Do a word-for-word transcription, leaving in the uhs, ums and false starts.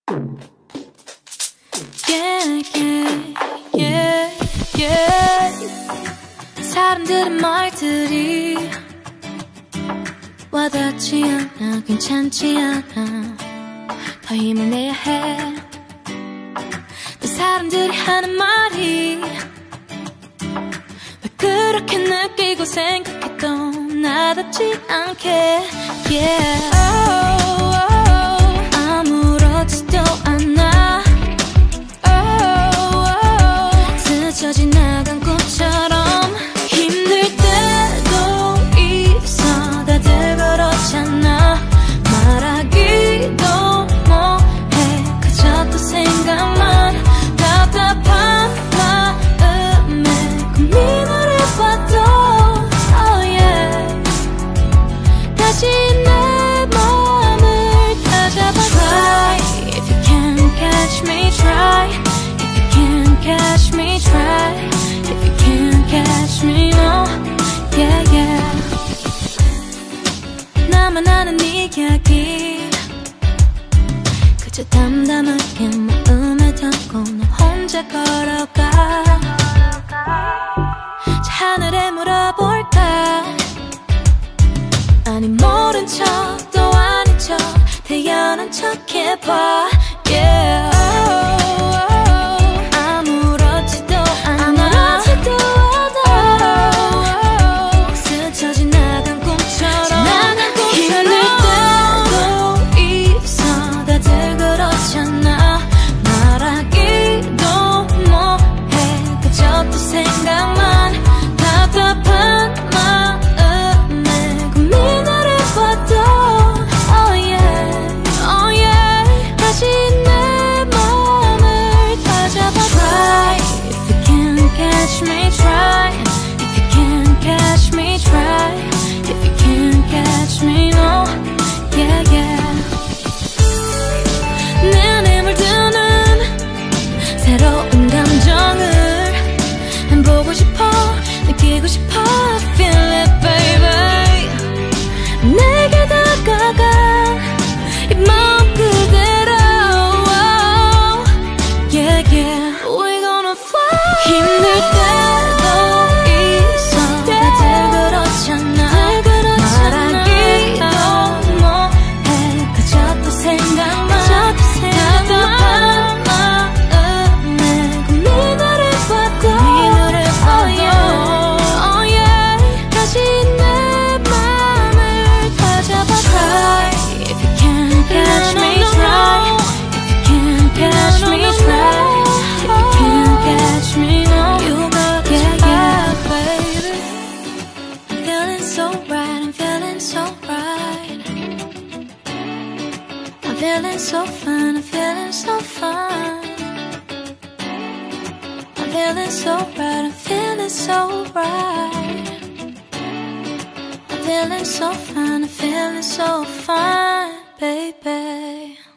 Yeah, yeah, yeah, yeah. 사람들의 말들이 와닿지 않아, 괜찮지 않아. 더 힘을 내야 해. 또 사람들이 하는 말이 왜 그렇게 느끼고 생각해도 나답지 않게. Yeah. Oh, oh, oh. 아무렇지도 않아. Oh, oh. 스쳐 지나간 꿈처럼 힘들 때도 있어. 다들 그렇잖아. 말하기도 뭐해. 그저 또 생각만 답답한 마음에 고민을 해봐도 oh yeah. 다시 내 맘을 다잡아. Try if you can't catch me. Try if you can't catch me. Try if you can't catch me. No, yeah, yeah. 나만 아는 이야기 그저 담담하게 마음에 담고 나 혼자 걸어가. 저 하늘에 물어볼까. 아니 모른 척도 아닌 척 태연한 척 해봐. Yeah. Oh, oh, oh. 아무렇지도 않아. 아무렇지도 않아. Oh, oh. 스쳐 지나간 꿈처럼 힘들 때도 있어. 다들 그렇잖아. 말하기도 뭐해. 그저 또 생각만 답답한 마음에 고민을 해봐도 oh yeah, oh yeah. 다시 내 맘을 다잡아. Try if you can't catch me. Try if you can't catch me. Try if you can't catch me. No, yeah, yeah. 내 안에 물드는 새로운 감정을 보고 싶어, 느끼고 싶어. I feel it, baby. 내게 다가가 이 마음 그대로. Yeah, yeah. We gonna fly. 힘들 때도 있어. 다들 그렇잖아. 말하기도 뭐해. 그저 또 생각만 답답한 마음에 고민을 해봐도 oh yeah, oh yeah. 다시 내 맘을 다잡아. Try if you can't catch me. Try if you can't catch me. Try if you can't catch me. No, you got yeah, yeah, baby. I'm feeling so right. I'm feeling so right. I'm feeling so fine. I'm feeling so fine. I'm feeling so right. I'm feeling so right. I'm feeling so fine. I'm feeling so fine, baby.